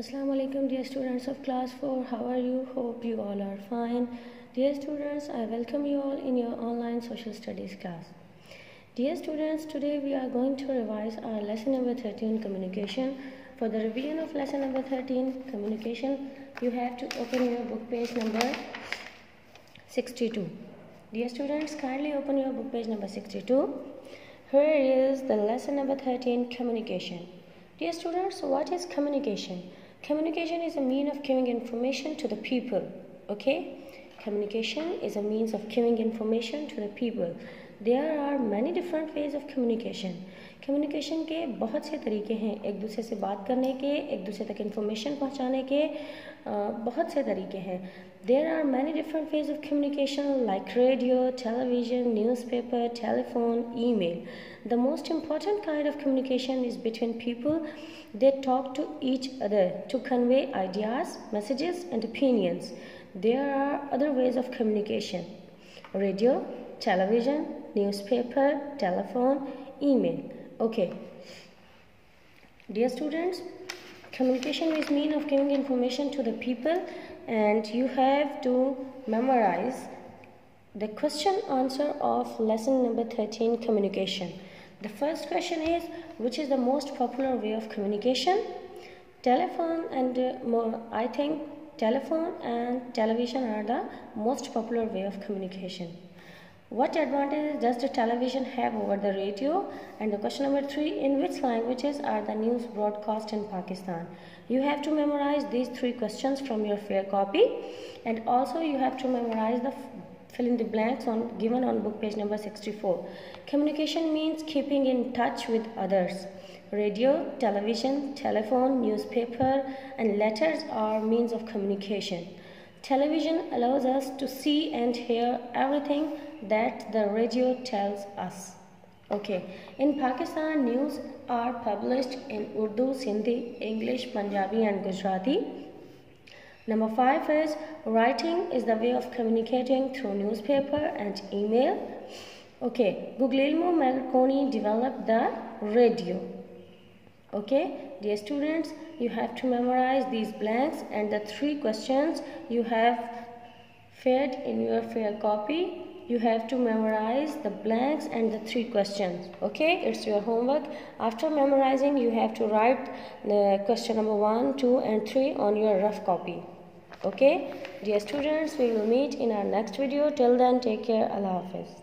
Assalamu alaikum dear students of class 4. How are you? Hope you all are fine. Dear students, I welcome you all in your online social studies class. Dear students, today we are going to revise our lesson number 13, communication. For the revision of lesson number 13, communication, you have to open your book page number 62. Dear students, kindly open your book page number 62. Here is the lesson number 13, communication. Dear students, what is communication? Communication is a means of giving information to the people. Okay? Communication is a means of giving information to the people. There are many different ways of communication. Communication के बहुत से तरीके हैं, एक दूसरे से बात करने के, एक दूसरे तक इन्फॉर्मेशन पहुंचाने के बहुत से तरीके हैं. There are many different ways of communication like radio, television, newspaper, telephone, email. The most important kind of communication is between people. They talk to each other to convey ideas, messages and opinions. There are other ways of communication: radio, television, newspaper, telephone, email. Okay, dear students, communication is means of giving information to the people, and you have to memorize the question answer of lesson number 13, communication. The first question is, which is the most popular way of communication? Telephone and I think telephone and television are the most popular way of communication. What advantage does the television have over the radio? And the question number 3, in which languages are the news broadcast in Pakistan? You have to memorize these 3 questions from your fair copy, and also you have to memorize the fill in the blanks given on book page number 64. Communication means keeping in touch with others. Radio, television, telephone, newspaper and letters are means of communication. Television allows us to see and hear everything that the radio tells us. Okay, in Pakistan, news are published in Urdu, Sindhi, English, Punjabi and Gujarati. Number 5 is, writing is the way of communicating through newspaper and email. Okay, Guglielmo Marconi developed the radio. Okay, dear students, you have to memorize these blanks and the 3 questions you have fed in your fair copy. You have to memorize the blanks and the 3 questions. Okay, it's your homework. After memorizing, you have to write the question number 1, 2 and 3 on your rough copy. Okay, dear students, we will meet in our next video. Till then, take care. Allah Hafiz.